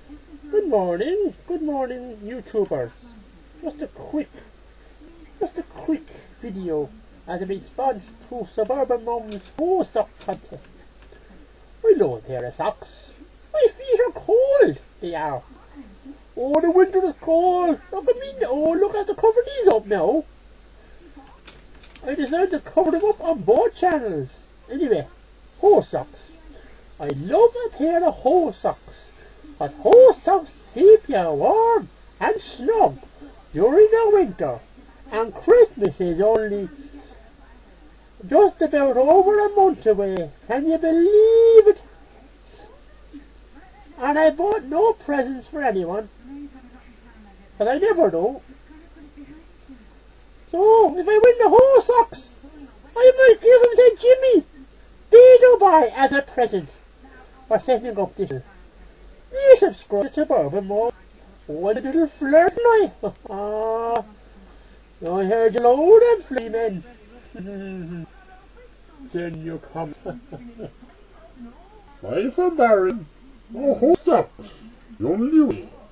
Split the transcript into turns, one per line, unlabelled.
Good morning, YouTubers. Just a quick video as a response to Suburban Mum's Hose Sock contest. I love a pair of socks. My feet are cold, they are. Oh, the winter is cold. Look at me, oh, look, I have to cover these up now. I decided to cover them up on both channels. Anyway, hose socks. I love a pair of hose socks. But hose socks keep you warm and snug during the winter. And Christmas is only just about over a month away. Can you believe it? And I bought no presents for anyone. But I never do. So, if I win the hose socks, I might give them to Jimmy Beadleby as a present for setting up this. You subscribe to Suburban Mum. What a little flirt life. I heard you load of flea men. Then you come.
Bye from Baron. Oh, hose socks. You only